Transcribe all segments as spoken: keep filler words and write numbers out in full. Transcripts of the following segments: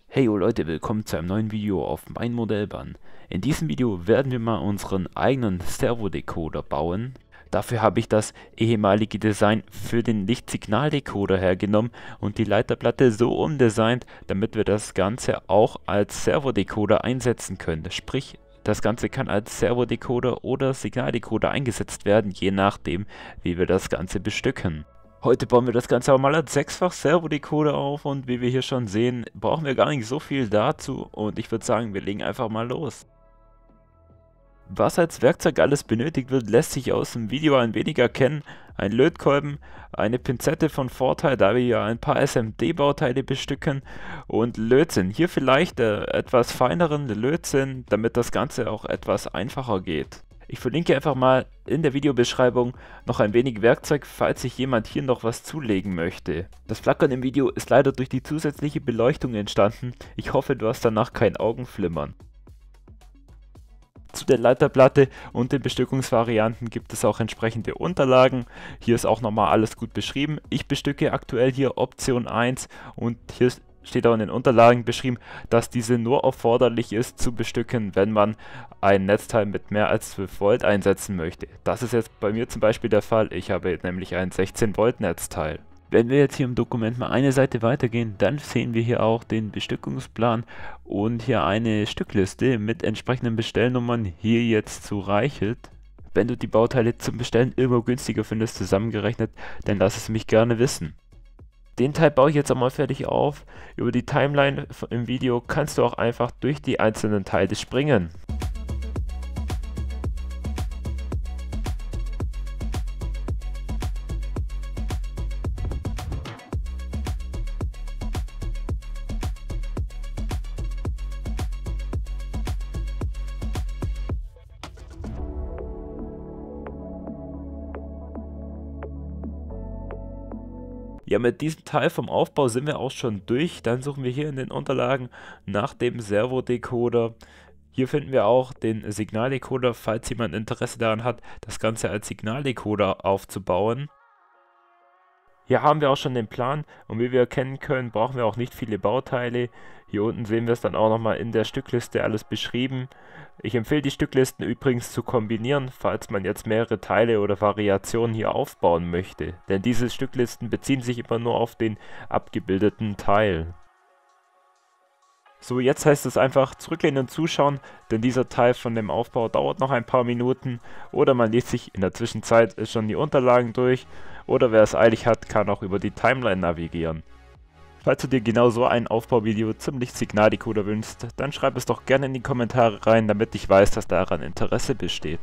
Hey yo Leute, willkommen zu einem neuen Video auf mein Modellbahn. In diesem Video werden wir mal unseren eigenen Servodecoder bauen. Dafür habe ich das ehemalige Design für den Lichtsignaldecoder hergenommen und die Leiterplatte so umdesignt, damit wir das Ganze auch als Servodecoder einsetzen können. Sprich, das Ganze kann als Servodecoder oder Signaldecoder eingesetzt werden, je nachdem, wie wir das Ganze bestücken. Heute bauen wir das Ganze aber mal als sechsfach Servodecoder auf und wie wir hier schon sehen, brauchen wir gar nicht so viel dazu und ich würde sagen, wir legen einfach mal los. Was als Werkzeug alles benötigt wird, lässt sich aus dem Video ein wenig erkennen. Ein Lötkolben, eine Pinzette von Vorteil, da wir ja ein paar S M D-Bauteile bestücken und Lötzinn. Hier vielleicht äh, etwas feineren Lötzinn, damit das Ganze auch etwas einfacher geht. Ich verlinke einfach mal in der Videobeschreibung noch ein wenig Werkzeug, falls sich jemand hier noch was zulegen möchte. Das Flackern im Video ist leider durch die zusätzliche Beleuchtung entstanden. Ich hoffe, du hast danach kein Augenflimmern. Zu der Leiterplatte und den Bestückungsvarianten gibt es auch entsprechende Unterlagen. Hier ist auch nochmal alles gut beschrieben. Ich bestücke aktuell hier Option eins und hier steht auch in den Unterlagen beschrieben, dass diese nur erforderlich ist zu bestücken, wenn man ein Netzteil mit mehr als zwölf Volt einsetzen möchte. Das ist jetzt bei mir zum Beispiel der Fall. Ich habe nämlich ein sechzehn Volt Netzteil. Wenn wir jetzt hier im Dokument mal eine Seite weitergehen, dann sehen wir hier auch den Bestückungsplan und hier eine Stückliste mit entsprechenden Bestellnummern, hier jetzt zu Reichelt. Wenn du die Bauteile zum Bestellen irgendwo günstiger findest, zusammengerechnet, dann lass es mich gerne wissen. Den Teil baue ich jetzt auch mal fertig auf. Über die Timeline im Video kannst du auch einfach durch die einzelnen Teile springen. Ja, mit diesem Teil vom Aufbau sind wir auch schon durch. Dann suchen wir hier in den Unterlagen nach dem Servodecoder. Hier finden wir auch den Signaldecoder, falls jemand Interesse daran hat, das Ganze als Signaldecoder aufzubauen. Hier haben wir auch schon den Plan und wie wir erkennen können, brauchen wir auch nicht viele Bauteile. Hier unten sehen wir es dann auch nochmal in der Stückliste alles beschrieben. Ich empfehle die Stücklisten übrigens zu kombinieren, falls man jetzt mehrere Teile oder Variationen hier aufbauen möchte. Denn diese Stücklisten beziehen sich immer nur auf den abgebildeten Teil. So, jetzt heißt es einfach zurücklehnen und zuschauen, denn dieser Teil von dem Aufbau dauert noch ein paar Minuten. Oder man liest sich in der Zwischenzeit schon die Unterlagen durch. Oder wer es eilig hat, kann auch über die Timeline navigieren. Falls du dir genau so ein Aufbauvideo zum Lichtsignaldecoder wünschst, dann schreib es doch gerne in die Kommentare rein, damit ich weiß, dass daran Interesse besteht.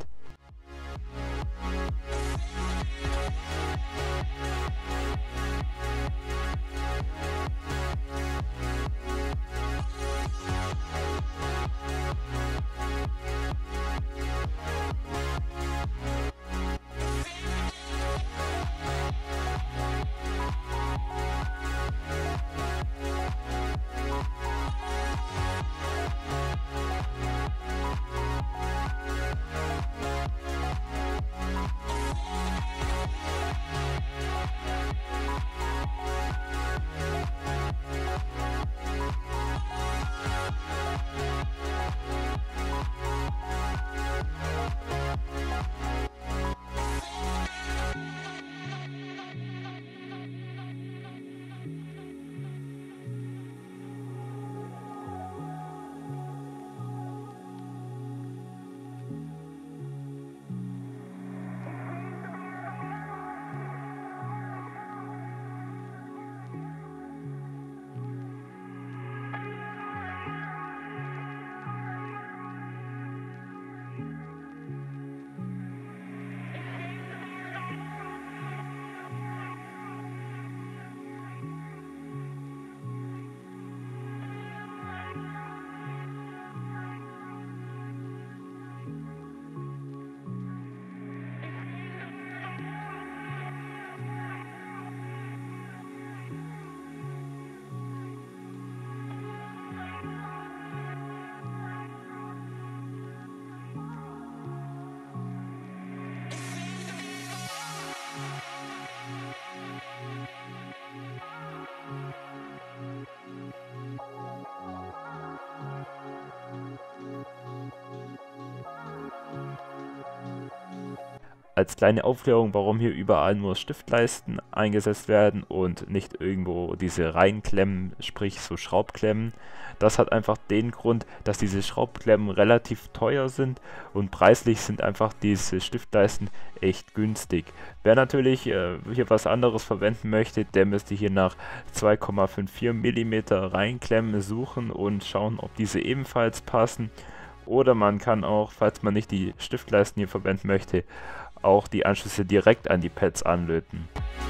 als kleine Aufklärung, warum hier überall nur Stiftleisten eingesetzt werden und nicht irgendwo diese Reinklemmen, sprich so Schraubklemmen. Das hat einfach den Grund, dass diese Schraubklemmen relativ teuer sind und preislich sind einfach diese Stiftleisten echt günstig. Wer natürlich äh, hier was anderes verwenden möchte, der müsste hier nach zwei Komma vierundfünfzig Millimeter Reinklemmen suchen und schauen, ob diese ebenfalls passen. Oder man kann auch, falls man nicht die Stiftleisten hier verwenden möchte, auch die Anschlüsse direkt an die Pads anlöten.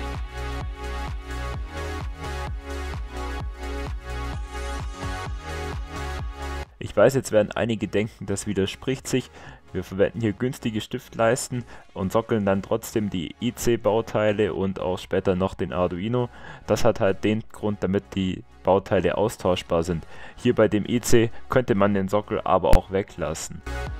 Ich weiß, jetzt werden einige denken, das widerspricht sich. Wir verwenden hier günstige Stiftleisten und sockeln dann trotzdem die I C-Bauteile und auch später noch den Arduino. Das hat halt den Grund, damit die Bauteile austauschbar sind. Hier bei dem I C könnte man den Sockel aber auch weglassen.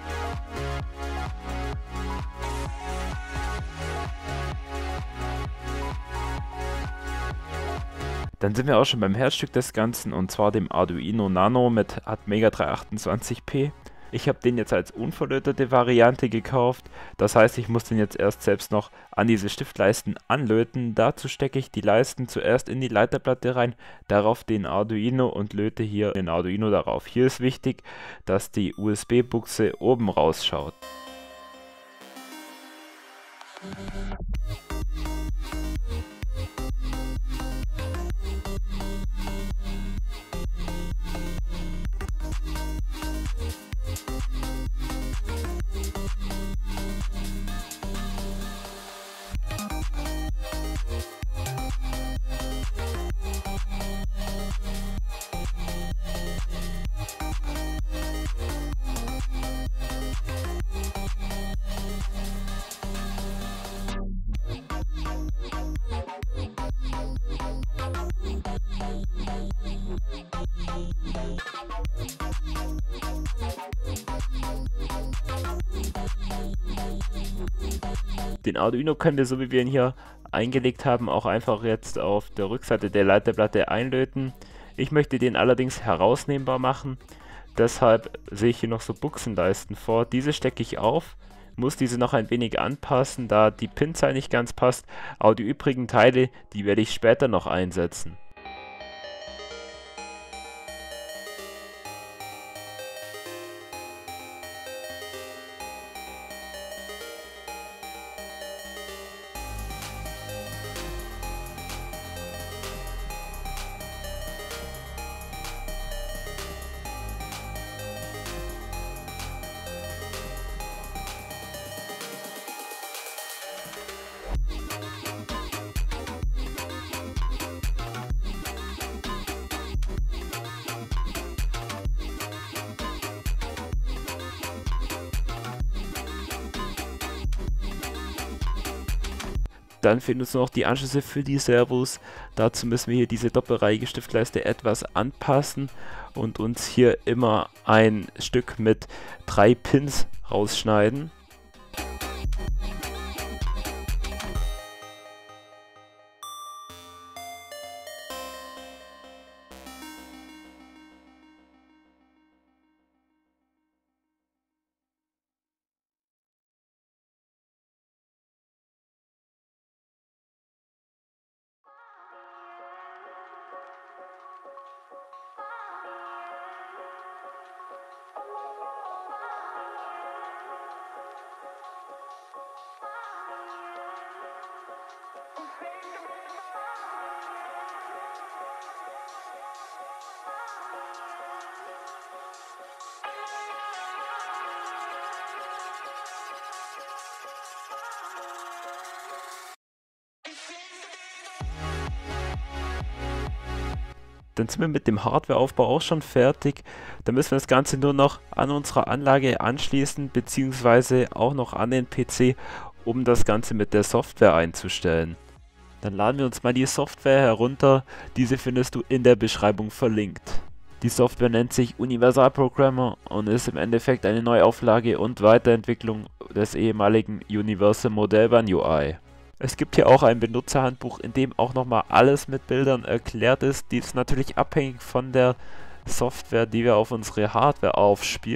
Dann sind wir auch schon beim Herzstück des Ganzen, und zwar dem Arduino Nano mit Atmega dreihundertachtundzwanzig P. Ich habe den jetzt als unverlötete Variante gekauft, das heißt, ich muss den jetzt erst selbst noch an diese Stiftleisten anlöten. Dazu stecke ich die Leisten zuerst in die Leiterplatte rein, darauf den Arduino und löte hier den Arduino darauf. Hier ist wichtig, dass die U S B-Buchse oben rausschaut. Den Arduino können wir, so wie wir ihn hier eingelegt haben, auch einfach jetzt auf der Rückseite der Leiterplatte einlöten. Ich möchte den allerdings herausnehmbar machen, deshalb sehe ich hier noch so Buchsenleisten vor. Diese stecke ich auf, muss diese noch ein wenig anpassen, da die Pinzahl nicht ganz passt, aber die übrigen Teile, die werde ich später noch einsetzen. Dann fehlen uns noch die Anschlüsse für die Servos. Dazu müssen wir hier diese doppelreihige Stiftleiste etwas anpassen und uns hier immer ein Stück mit drei Pins rausschneiden. Dann sind wir mit dem Hardwareaufbau auch schon fertig. Dann müssen wir das Ganze nur noch an unserer Anlage anschließen, beziehungsweise auch noch an den P C, um das Ganze mit der Software einzustellen. Dann laden wir uns mal die Software herunter. Diese findest du in der Beschreibung verlinkt. Die Software nennt sich Universal Programmer und ist im Endeffekt eine Neuauflage und Weiterentwicklung des ehemaligen Universal Modellbahn U I. Es gibt hier auch ein Benutzerhandbuch, in dem auch nochmal alles mit Bildern erklärt ist. Die ist natürlich abhängig von der Software, die wir auf unsere Hardware aufspielen.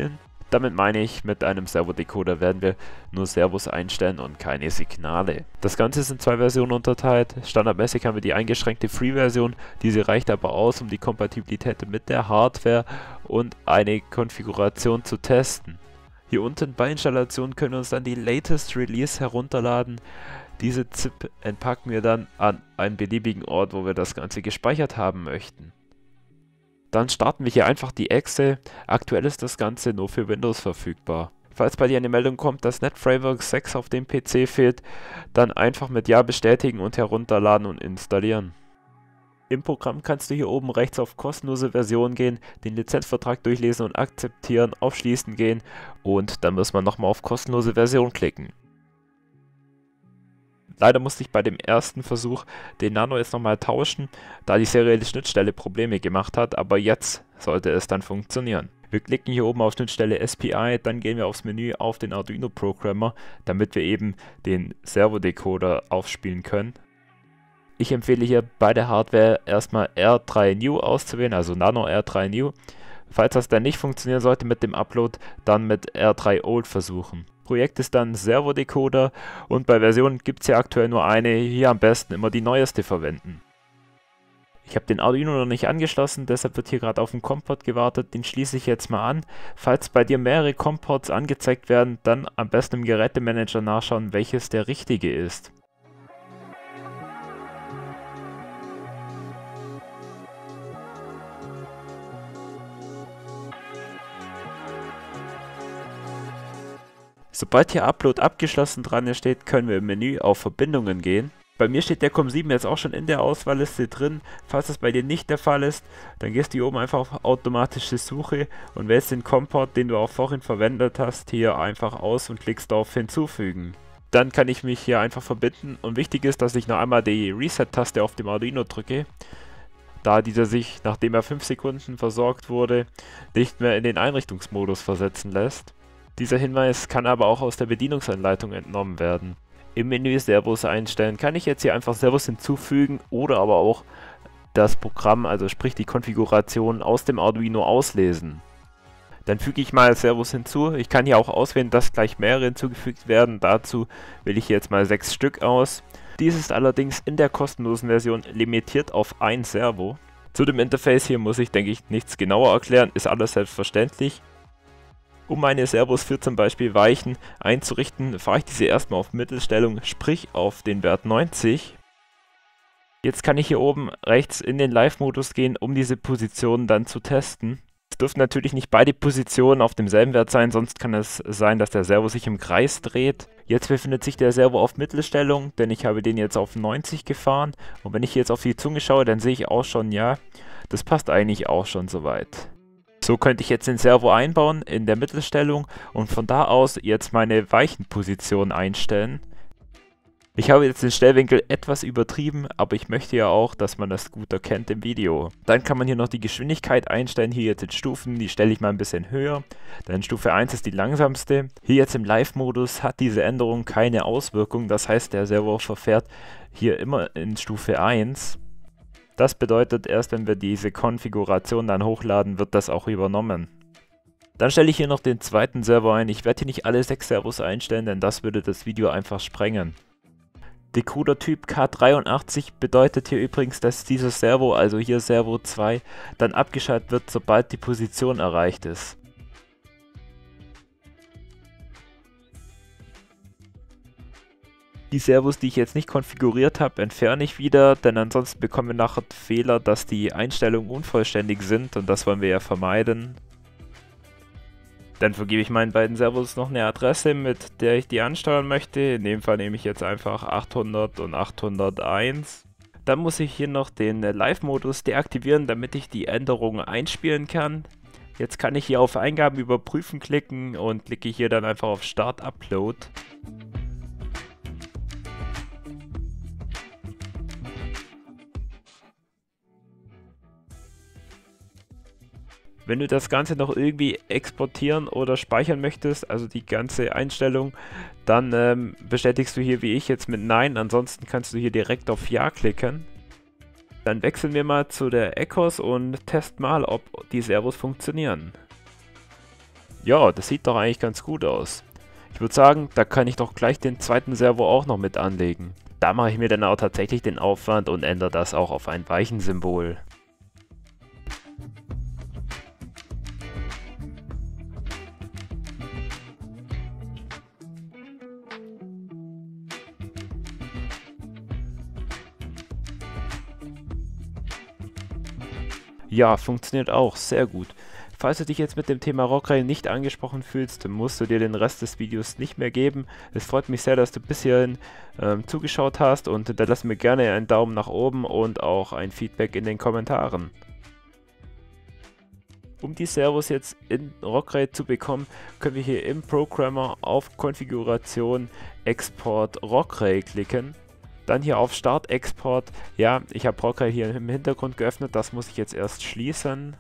Damit meine ich, mit einem Servodecoder werden wir nur Servos einstellen und keine Signale. Das Ganze ist in zwei Versionen unterteilt. Standardmäßig haben wir die eingeschränkte Free-Version, diese reicht aber aus, um die Kompatibilität mit der Hardware und eine Konfiguration zu testen. Hier unten bei Installation können wir uns dann die Latest Release herunterladen. Diese ZIP entpacken wir dann an einen beliebigen Ort, wo wir das Ganze gespeichert haben möchten. Dann starten wir hier einfach die Exe. Aktuell ist das Ganze nur für Windows verfügbar. Falls bei dir eine Meldung kommt, dass NetFramework sechs auf dem P C fehlt, dann einfach mit Ja bestätigen und herunterladen und installieren. Im Programm kannst du hier oben rechts auf kostenlose Version gehen, den Lizenzvertrag durchlesen und akzeptieren, auf Schließen gehen und dann muss man nochmal auf kostenlose Version klicken. Leider musste ich bei dem ersten Versuch den Nano jetzt nochmal tauschen, da die serielle Schnittstelle Probleme gemacht hat, aber jetzt sollte es dann funktionieren. Wir klicken hier oben auf Schnittstelle S P I, dann gehen wir aufs Menü auf den Arduino Programmer, damit wir eben den Servodecoder aufspielen können. Ich empfehle hier bei der Hardware erstmal R drei New auszuwählen, also Nano R drei New. Falls das dann nicht funktionieren sollte mit dem Upload, dann mit R drei Old versuchen. Projekt ist dann Servodecoder und bei Versionen gibt es ja aktuell nur eine, hier am besten immer die neueste verwenden. Ich habe den Arduino noch nicht angeschlossen, deshalb wird hier gerade auf den COM-Port gewartet, den schließe ich jetzt mal an. Falls bei dir mehrere COM-Ports angezeigt werden, dann am besten im Gerätemanager nachschauen, welches der richtige ist. Sobald hier Upload abgeschlossen dran steht, können wir im Menü auf Verbindungen gehen. Bei mir steht der COM sieben jetzt auch schon in der Auswahlliste drin. Falls das bei dir nicht der Fall ist, dann gehst du hier oben einfach auf automatische Suche und wählst den COM-Port, den du auch vorhin verwendet hast, hier einfach aus und klickst auf Hinzufügen. Dann kann ich mich hier einfach verbinden und wichtig ist, dass ich noch einmal die Reset-Taste auf dem Arduino drücke, da dieser sich, nachdem er fünf Sekunden versorgt wurde, nicht mehr in den Einrichtungsmodus versetzen lässt. Dieser Hinweis kann aber auch aus der Bedienungsanleitung entnommen werden. Im Menü Servos einstellen kann ich jetzt hier einfach Servos hinzufügen oder aber auch das Programm, also sprich die Konfiguration aus dem Arduino auslesen. Dann füge ich mal Servos hinzu. Ich kann hier auch auswählen, dass gleich mehrere hinzugefügt werden. Dazu wähle ich jetzt mal sechs Stück aus. Dies ist allerdings in der kostenlosen Version limitiert auf ein Servo. Zu dem Interface hier muss ich, denke ich, nichts genauer erklären, ist alles selbstverständlich. Um meine Servos für zum Beispiel Weichen einzurichten, fahre ich diese erstmal auf Mittelstellung, sprich auf den Wert neunzig. Jetzt kann ich hier oben rechts in den Live-Modus gehen, um diese Positionen dann zu testen. Es dürfen natürlich nicht beide Positionen auf demselben Wert sein, sonst kann es sein, dass der Servo sich im Kreis dreht. Jetzt befindet sich der Servo auf Mittelstellung, denn ich habe den jetzt auf neunzig gefahren. Und wenn ich jetzt auf die Zunge schaue, dann sehe ich auch schon, ja, das passt eigentlich auch schon soweit. So könnte ich jetzt den Servo einbauen in der Mittelstellung und von da aus jetzt meine Weichenposition einstellen. Ich habe jetzt den Stellwinkel etwas übertrieben, aber ich möchte ja auch, dass man das gut erkennt im Video. Dann kann man hier noch die Geschwindigkeit einstellen, hier jetzt in Stufen, die stelle ich mal ein bisschen höher. Dann Stufe eins ist die langsamste. Hier jetzt im Live-Modus hat diese Änderung keine Auswirkung, das heißt der Servo verfährt hier immer in Stufe eins. Das bedeutet, erst wenn wir diese Konfiguration dann hochladen, wird das auch übernommen. Dann stelle ich hier noch den zweiten Servo ein. Ich werde hier nicht alle sechs Servos einstellen, denn das würde das Video einfach sprengen. Decoder Typ K dreiundachtzig bedeutet hier übrigens, dass dieser Servo, also hier Servo zwei, dann abgeschaltet wird, sobald die Position erreicht ist. Die Servos, die ich jetzt nicht konfiguriert habe, entferne ich wieder, denn ansonsten bekommen wir nachher Fehler, dass die Einstellungen unvollständig sind und das wollen wir ja vermeiden. Dann vergebe ich meinen beiden Servos noch eine Adresse, mit der ich die ansteuern möchte. In dem Fall nehme ich jetzt einfach achthundert und achthunderteins. Dann muss ich hier noch den Live-Modus deaktivieren, damit ich die Änderungen einspielen kann. Jetzt kann ich hier auf Eingaben überprüfen klicken und klicke hier dann einfach auf Start Upload. Wenn du das Ganze noch irgendwie exportieren oder speichern möchtest, also die ganze Einstellung, dann ähm, bestätigst du hier wie ich jetzt mit Nein, ansonsten kannst du hier direkt auf Ja klicken. Dann wechseln wir mal zu der Ecos und testen mal, ob die Servos funktionieren. ja, das sieht doch eigentlich ganz gut aus. Ich würde sagen, da kann ich doch gleich den zweiten Servo auch noch mit anlegen. Da mache ich mir dann auch tatsächlich den Aufwand und ändere das auch auf ein Weichensymbol. Ja, funktioniert auch, sehr gut. Falls du dich jetzt mit dem Thema Rockrail nicht angesprochen fühlst, dann musst du dir den Rest des Videos nicht mehr geben. Es freut mich sehr, dass du bis hierhin ähm, zugeschaut hast und hinterlass mir gerne einen Daumen nach oben und auch ein Feedback in den Kommentaren. Um die Servos jetzt in Rockrail zu bekommen, können wir hier im Programmer auf Konfiguration Export Rockrail klicken. Dann hier auf Start Export. Ja, ich habe Rockrail hier im Hintergrund geöffnet, das muss ich jetzt erst schließen.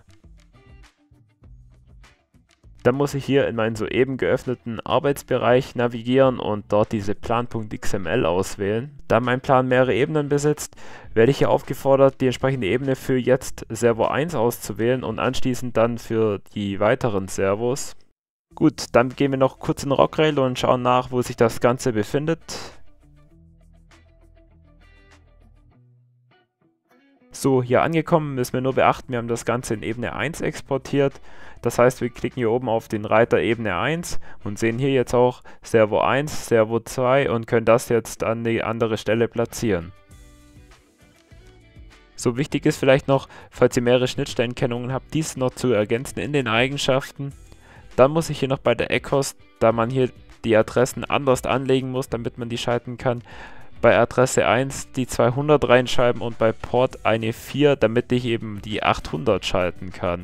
Dann muss ich hier in meinen soeben geöffneten Arbeitsbereich navigieren und dort diese Plan.xml auswählen. Da mein Plan mehrere Ebenen besitzt, werde ich hier aufgefordert, die entsprechende Ebene für jetzt Servo eins auszuwählen und anschließend dann für die weiteren Servos. Gut, dann gehen wir noch kurz in Rockrail und schauen nach, wo sich das Ganze befindet. So, hier angekommen müssen wir nur beachten, wir haben das Ganze in Ebene eins exportiert. Das heißt, wir klicken hier oben auf den Reiter Ebene eins und sehen hier jetzt auch Servo eins, Servo zwei und können das jetzt an die andere Stelle platzieren. So, wichtig ist vielleicht noch, falls ihr mehrere Schnittstellenkennungen habt, dies noch zu ergänzen in den Eigenschaften. Dann muss ich hier noch bei der E C O S, da man hier die Adressen anders anlegen muss, damit man die schalten kann, bei Adresse eins die zweihundert reinschreiben und bei Port eine vier, damit ich eben die achthundert schalten kann.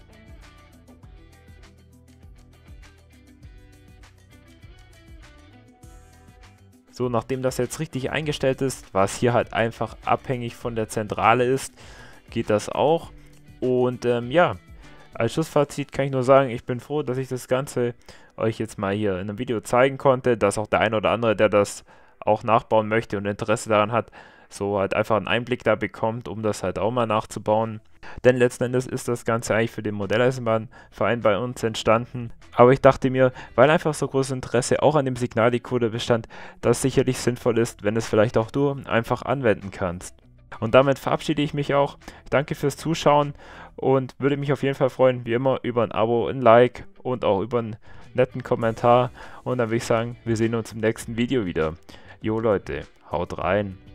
So, nachdem das jetzt richtig eingestellt ist, was hier halt einfach abhängig von der Zentrale ist, geht das auch. Und ähm, ja, als Schlussfazit kann ich nur sagen, ich bin froh, dass ich das Ganze euch jetzt mal hier in einem Video zeigen konnte, dass auch der ein oder andere, der das auch nachbauen möchte und Interesse daran hat, so halt einfach einen Einblick da bekommt, um das halt auch mal nachzubauen. Denn letzten Endes ist das Ganze eigentlich für den Modelleisenbahnverein bei uns entstanden. Aber ich dachte mir, weil einfach so großes Interesse auch an dem Signaldecoder bestand, dass es sicherlich sinnvoll ist, wenn es vielleicht auch du einfach anwenden kannst. Und damit verabschiede ich mich auch. Danke fürs Zuschauen und würde mich auf jeden Fall freuen, wie immer, über ein Abo, ein Like und auch über einen netten Kommentar. Und dann würde ich sagen, wir sehen uns im nächsten Video wieder. Jo Leute, haut rein.